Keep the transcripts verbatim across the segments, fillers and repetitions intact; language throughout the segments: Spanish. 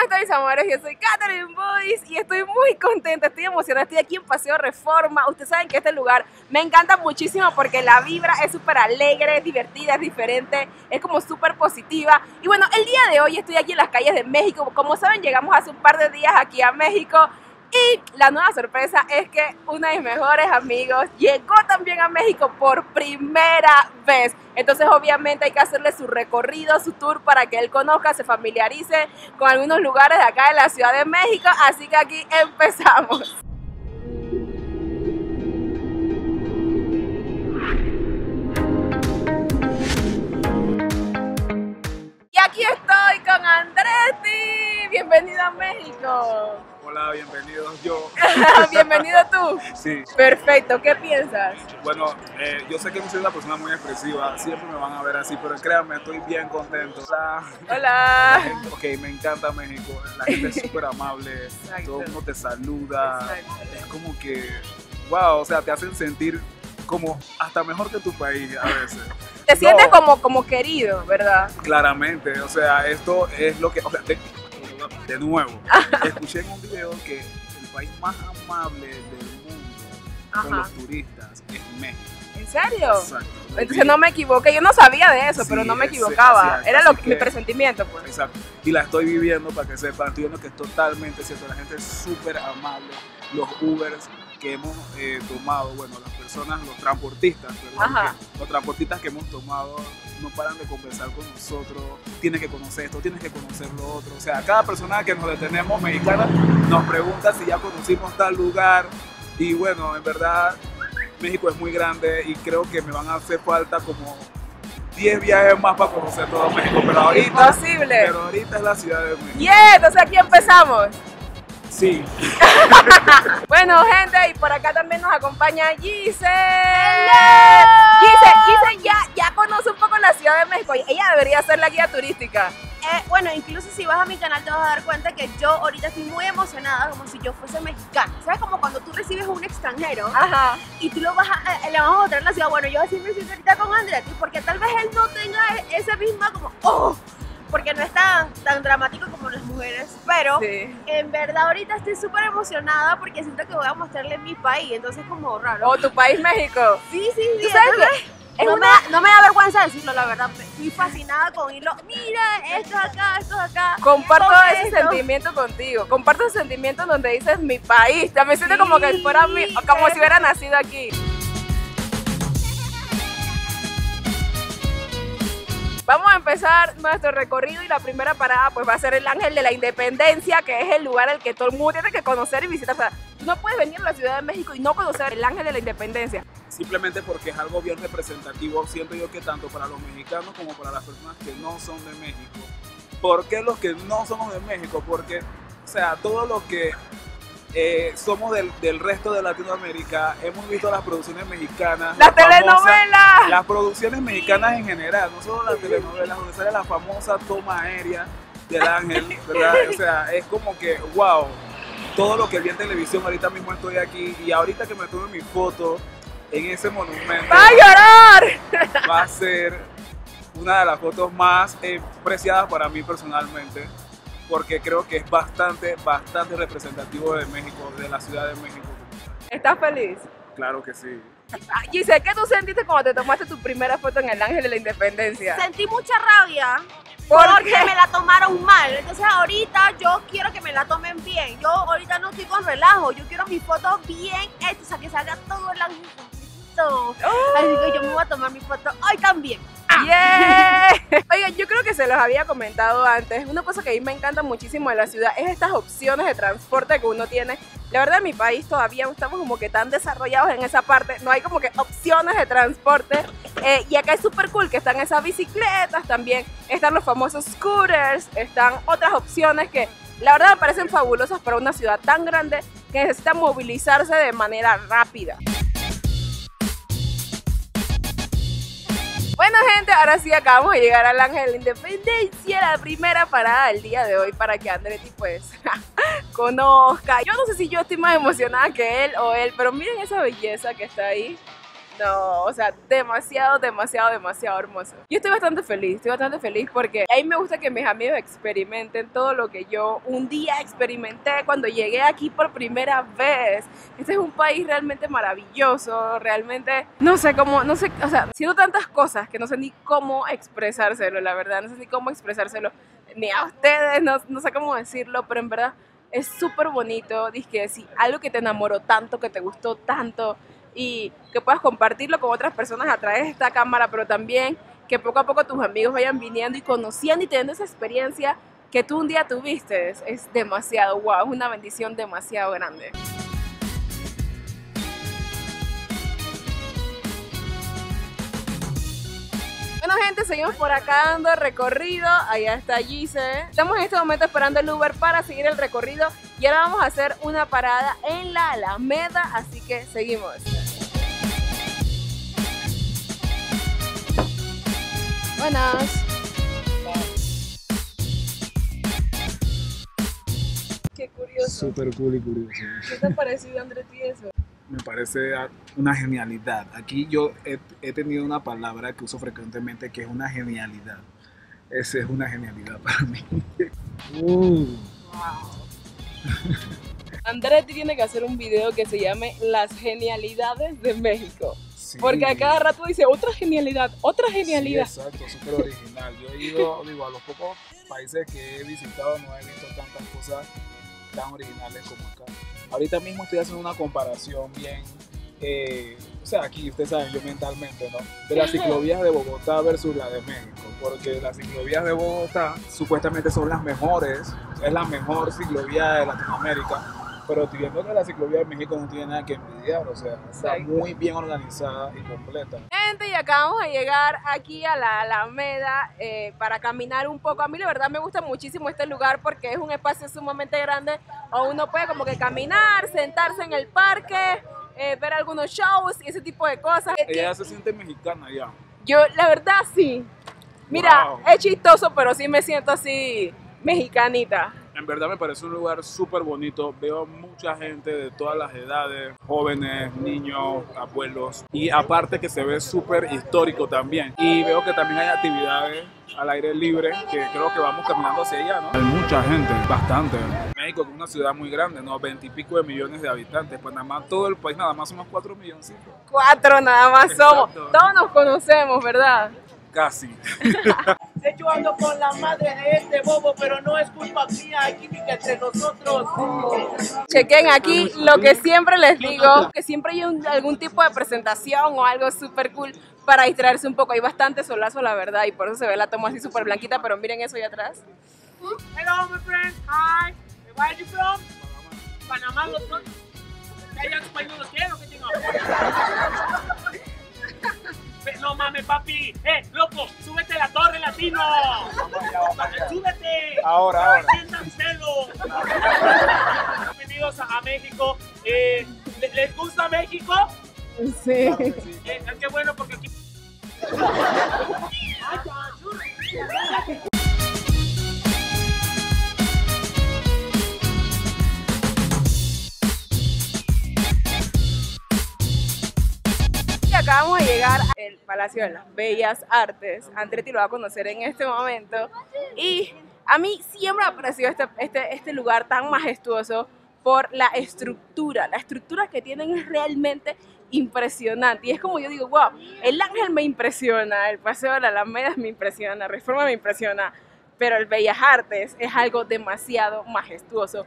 están mis amores? Yo soy Katherine Boyce y estoy muy contenta, estoy emocionada, estoy aquí en Paseo Reforma. Ustedes saben que este lugar me encanta muchísimo porque la vibra es súper alegre, es divertida, es diferente, es como súper positiva. Y bueno, el día de hoy estoy aquí en las calles de México. Como saben, llegamos hace un par de días aquí a México. Y la nueva sorpresa es que uno de mis mejores amigos llegó también a México por primera vez. Entonces obviamente hay que hacerle su recorrido, su tour para que él conozca, se familiarice con algunos lugares de acá de la Ciudad de México. Así que aquí empezamos. Y aquí estoy con Andretti. Bienvenido a México. Hola, bienvenidos yo. Bienvenido tú. Sí. Perfecto, ¿qué piensas? Bueno, eh, yo sé que no soy una persona muy expresiva, siempre me van a ver así, pero créanme, estoy bien contento. Hola. Hola. Ok, me encanta México, la gente es súper amable, Exacto. todo el mundo te saluda, Exacto. es como que, wow, o sea, te hacen sentir como hasta mejor que tu país a veces. Te sientes No. como, como querido, ¿verdad? Claramente, o sea, esto es lo que, o sea, de, de nuevo, escuché en un video que el país más amable del mundo con Ajá. los turistas es México. ¿En serio? Exacto. Entonces no me equivoqué, yo no sabía de eso, Sí, pero no me sí, equivocaba. así es, Era lo así que, mi que- presentimiento, pues. Exacto. Y la estoy viviendo para que sepan, estoy viendo que es totalmente cierto. La gente es súper amable. Los Ubers que hemos eh, tomado, bueno, las personas, los transportistas, perdón, Ajá. que- los transportistas que hemos tomado no paran de conversar con nosotros. Tienes que conocer esto, tienes que conocer lo otro. O sea, cada persona que nos detenemos mexicana nos pregunta si ya conocimos tal lugar. Y bueno, en verdad, México es muy grande y creo que me van a hacer falta como diez viajes más para conocer todo México. Pero ahorita, Imposible. pero ahorita es la Ciudad de México. Yeah, entonces aquí empezamos. Sí. Bueno, gente, y por acá también nos acompaña Gise. Gise, Gise ya, ya conoce un poco la Ciudad de México. Ella debería ser la guía turística. Eh, bueno, incluso si vas a mi canal te vas a dar cuenta que yo ahorita estoy muy emocionada como si yo fuese mexicana. ¿Sabes? Como cuando tú recibes a un extranjero Ajá. y tú lo vas a, eh, le vas a mostrar la ciudad. Bueno, yo así me siento ahorita con Andretti porque tal vez él no tenga esa misma como ¡oh! Porque no es tan, tan dramático como las mujeres, pero Sí. en verdad ahorita estoy súper emocionada porque siento que voy a mostrarle mi país, entonces es como raro. O tu país, México. Sí, sí, sí. ¿Tú sabes entonces, qué? Es no, una- me da, no me da vergüenza decirlo, la verdad. Estoy fascinada con irlo. Mira, esto es acá, esto es acá. Comparto con ese esto. sentimiento contigo. Comparto ese sentimiento donde dices mi país. También siento como que Sí, fuera mi, como sí. si hubiera nacido aquí. Vamos a empezar nuestro recorrido y la primera parada pues va a ser el Ángel de la Independencia, que es el lugar al que todo el mundo tiene que conocer y visitar. O sea, tú no puedes venir a la Ciudad de México y no conocer el Ángel de la Independencia. Simplemente porque es algo bien representativo, siento yo que tanto para los mexicanos como para las personas que no son de México. ¿Por qué los que no somos de México? Porque, o sea, todos los que eh, somos del, del resto de Latinoamérica, hemos visto las producciones mexicanas. ¡La las famosas- telenovela! Las producciones mexicanas en general, no solo las telenovelas, donde sale la famosa toma aérea del ángel, ¿verdad? O sea, es como que, wow, todo lo que vi en televisión, ahorita mismo estoy aquí y ahorita que me tome mi foto en ese monumento, ¡Va a llorar! va a ser una de las fotos más eh, preciadas para mí personalmente, porque creo que es bastante, bastante representativo de México, de la Ciudad de México. ¿Estás feliz? Claro que sí. Ah, Gise, ¿qué tú sentiste cuando te tomaste tu primera foto en el Ángel de la Independencia? Sentí mucha rabia ¿Por porque qué? me la tomaron mal. Entonces ahorita yo quiero que me la tomen bien. Yo ahorita no estoy con relajo. Yo quiero mi foto bien hecha, o sea, que salga todo el ángel completo. Así que yo me voy a tomar mi foto hoy también. ¡Yeah! Oigan, yo creo que se los había comentado antes. Una cosa que a mí me encanta muchísimo de la ciudad es estas opciones de transporte que uno tiene. La verdad, en mi país todavía no estamos como que tan desarrollados en esa parte. No hay como que opciones de transporte. Eh, y acá es súper cool que están esas bicicletas también. Están los famosos scooters. Están otras opciones que la verdad me parecen fabulosas para una ciudad tan grande que necesita movilizarse de manera rápida. Bueno, gente, ahora sí acabamos de llegar al Ángel de la Independencia, la primera parada del día de hoy para que Andretti pues conozca. Yo no sé si yo estoy más emocionada que él o él, pero miren esa belleza que está ahí. No, o sea, demasiado, demasiado, demasiado hermoso. Yo estoy bastante feliz, estoy bastante feliz porque a mí me gusta que mis amigos experimenten todo lo que yo un día experimenté cuando llegué aquí por primera vez. Este es un país realmente maravilloso, realmente, no sé cómo, no sé, o sea, siento tantas cosas que no sé ni cómo expresárselo, la verdad, no sé ni cómo expresárselo, ni a ustedes, no, no sé cómo decirlo, pero en verdad es súper bonito, dizque si algo que te enamoró tanto, que te gustó tanto, y que puedas compartirlo con otras personas a través de esta cámara, pero también que poco a poco tus amigos vayan viniendo y conociendo y teniendo esa experiencia que tú un día tuviste, es, es demasiado wow, es una bendición demasiado grande. Bueno gente, seguimos por acá dando recorrido, allá está Gise. Estamos en este momento esperando el Uber para seguir el recorrido y ahora vamos a hacer una parada en la Alameda, así que seguimos. Buenas. Qué curioso. Súper cool y curioso. ¿Qué te ha parecido, Andrés, y eso? Me parece una genialidad. Aquí yo he, he tenido una palabra que uso frecuentemente que es una genialidad. Esa es una genialidad para mí. Uh. Wow. Andretti tiene que hacer un video que se llame Las genialidades de México. Sí. Porque a cada rato dice otra genialidad, otra genialidad. Sí, exacto, súper original. Yo he ido, digo, a los pocos países que he visitado no he visto tantas cosas tan originales como acá. Ahorita mismo estoy haciendo una comparación bien, eh, o sea, aquí ustedes saben, yo mentalmente, ¿no? De las ciclovías de Bogotá versus la de México, porque las ciclovías de Bogotá supuestamente son las mejores, es la mejor ciclovía de Latinoamérica, pero estoy viendo que la ciclovía de México no tiene nada que envidiar, o sea, está Exacto. muy bien organizada y completa. Gente, y acabamos de llegar aquí a la Alameda eh, para caminar un poco. A mí la verdad me gusta muchísimo este lugar porque es un espacio sumamente grande o uno puede como que caminar, sentarse en el parque, eh, ver algunos shows y ese tipo de cosas. Ella se siente mexicana ya. Yo la verdad sí, mira, Wow. es chistoso pero sí me siento así mexicanita. En verdad me parece un lugar súper bonito, veo mucha gente de todas las edades, jóvenes, niños, abuelos, y aparte que se ve súper histórico también, y veo que también hay actividades al aire libre, que creo que vamos caminando hacia allá, ¿no? Hay mucha gente, bastante. México es una ciudad muy grande, ¿no? Veintipico de millones de habitantes, pues nada más todo el país, nada más somos cuatro milloncitos. Cuatro nada más somos, Exacto. todos nos conocemos, ¿verdad? Casi. Yo ando con la madre de este bobo, pero no es culpa mía, hay química entre nosotros. Chequen aquí lo que siempre les digo, que siempre hay un- algún tipo de presentación o algo súper cool para distraerse un poco. Hay bastante solazo, la verdad, y por eso se ve la toma así súper blanquita, pero miren eso allá atrás. Hello, my friend. Hi. Where are you from? Panamá, los dos. ¿Ya español los quiero? ¿Qué tengo? No mames, papi. Eh, loco, súbete a la torre, latino. Súbete. Ahora, ahora. Siéntanselo. Bienvenidos a, a México. Eh, ¿le- ¿Les gusta México? Sí. Eh, qué bueno porque aquí... Y acabamos de llegar al Palacio de las Bellas Artes. Andretti lo va a conocer en este momento. Y a mí siempre me ha parecido este, este, este lugar tan majestuoso por la estructura. La estructura que tienen es realmente impresionante. Y es como yo digo, wow, el Ángel me impresiona, el Paseo de la Alameda me impresiona, Reforma me impresiona, pero el Bellas Artes es algo demasiado majestuoso.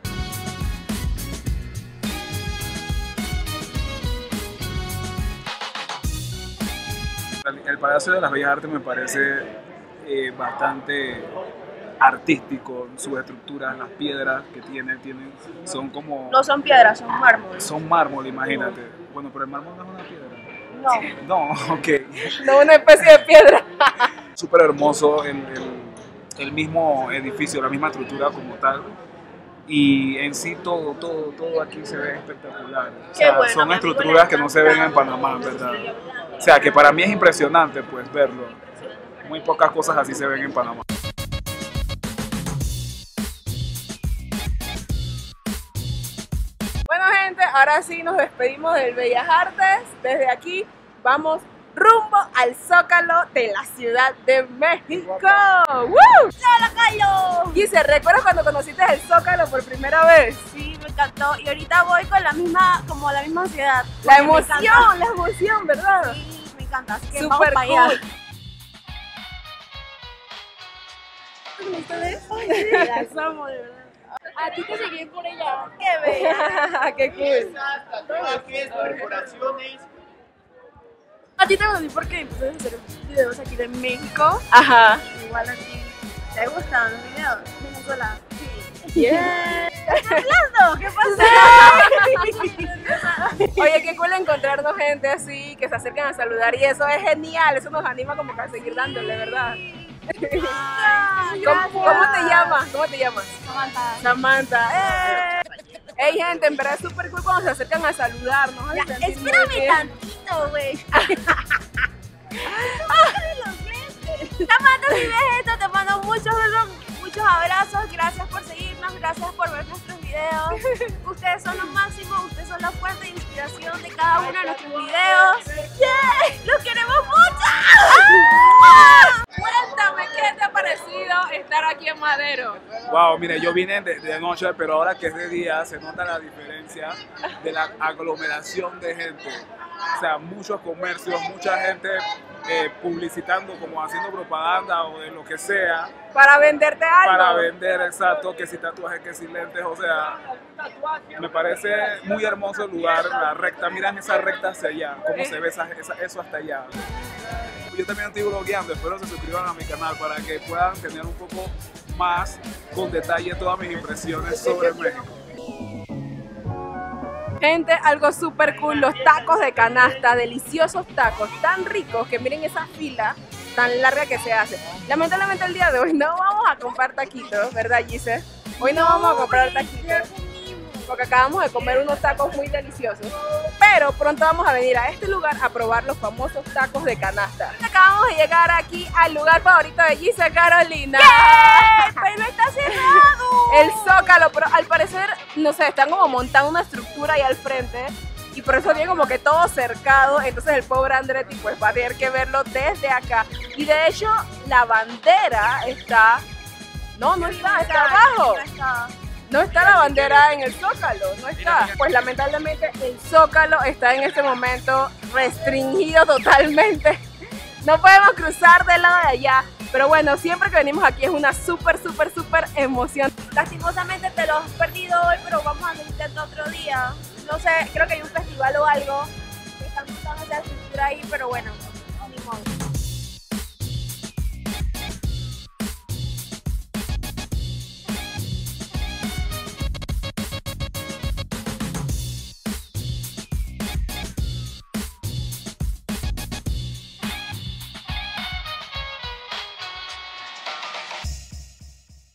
El Palacio de las Bellas Artes me parece eh, bastante artístico, sus estructuras, las piedras que tiene, tienen, son como... No son piedras, son mármol. Son mármol, imagínate. Bueno, pero el mármol no es una piedra. No. No, ok. No una especie de piedra. Súper hermoso el, el, el mismo edificio, la misma estructura como tal. Y en sí todo, todo, todo aquí se ve espectacular. O sea, bueno, son mi amigo estructuras le que no se ven en Panamá, ¿verdad? O sea, que para mí es impresionante pues verlo. Muy pocas cosas así se ven en Panamá. Bueno gente, ahora sí nos despedimos del Bellas Artes. Desde aquí vamos rumbo al Zócalo de la Ciudad de México. ¡Woo! ¡Hola, Cayo! Gise, ¿recuerdas cuando conociste el Zócalo por primera vez? Sí, me encantó. Y ahorita voy con la misma, como la misma ansiedad. La porque me encanta. emoción, la emoción, ¿verdad? Sí, me encanta. Así que Súper vamos para allá. cool. Las amo, de verdad. A ti te seguí por ella. Qué bella. Qué cool. Todo que es corporaciones. A ti te conocí porque empecé a hacer videos aquí de México. Ajá. Igual a ti. ¿Te gustan los videos? Venezuela. Sí. Yeah. No, ¿qué pasa? Oye, qué cool encontrarnos gente así, que se acercan a saludar y eso es genial, eso nos anima como que a seguir dándole, ¿verdad? Ay, ¿Cómo, gracias. cómo te llamas? ¿Cómo te llamas? Samantha. Samantha. ¡Eh! Hey gente, en verdad es súper cool cuando se acercan a saludarnos. Ya, a sentir muy espérame bien. tantito, güey. Samantha, si ves esto, te mando muchos besos, muchos abrazos. Gracias por seguirnos, gracias por ver nuestros videos. Ustedes son los máximos, ustedes son la fuente de inspiración de cada uno de nuestros videos. ¡Yeah! ¡Los queremos mucho! Cuéntame, ¿qué te ha parecido estar aquí en Madero? Wow, mire, yo vine de, de noche, pero ahora que es de día se nota la diferencia de la aglomeración de gente. O sea, muchos comercios, mucha gente eh, publicitando, como haciendo propaganda o de lo que sea. Para venderte algo. Para vender, exacto, que si tatuajes, que si lentes, o sea, me parece muy hermoso el lugar, la recta, miran esa recta hacia allá, cómo se ve esa, esa, eso hasta allá. Yo también estoy blogueando, espero se suscriban a mi canal para que puedan tener un poco más con detalle todas mis impresiones sobre México. Gente, algo súper cool, los tacos de canasta, deliciosos tacos, tan ricos que miren esa fila tan larga que se hace. Lamentablemente el día de hoy no vamos a comprar taquitos, ¿verdad, Gise? Hoy no vamos a comprar taquitos porque acabamos de comer unos tacos muy deliciosos. Pero pronto vamos a venir a este lugar a probar los famosos tacos de canasta. Acabamos de llegar aquí al lugar favorito de Gise, Carolina. ¡Pero está cerrado! El Zócalo, pero al parecer, no sé, están como montando una estructura ahí al frente y por eso tiene como que todo cercado, entonces el pobre Andretti pues va a tener que verlo desde acá. Y de hecho, la bandera está... No, no está, está abajo. No está. No está la bandera en el Zócalo, no está. Pues lamentablemente el Zócalo está en este momento restringido totalmente. No podemos cruzar del lado de allá. Pero bueno, siempre que venimos aquí es una súper, súper, súper emoción. Lastimosamente te lo has perdido hoy, pero vamos a hacer intento otro día. No sé, creo que hay un festival o algo que están montando esa estructura ahí, pero bueno, ni modo.